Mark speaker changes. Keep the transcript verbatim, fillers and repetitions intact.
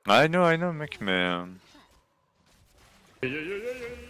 Speaker 1: I know, I know, mec, mais... euh,
Speaker 2: Aïe aïe aïe aïe aïe.